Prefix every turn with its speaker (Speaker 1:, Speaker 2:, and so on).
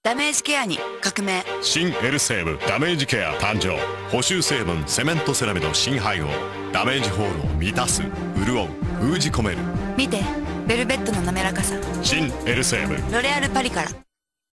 Speaker 1: ダメージケアに革命。
Speaker 2: 新エルセーブダメージケア誕生。補修成分セメントセラミド新配合。ダメージホールを満たす、潤う、封じ込める。
Speaker 1: 見て、ベルベットの滑らかさ。
Speaker 2: 新エルセーブ
Speaker 1: ロレアルパリから。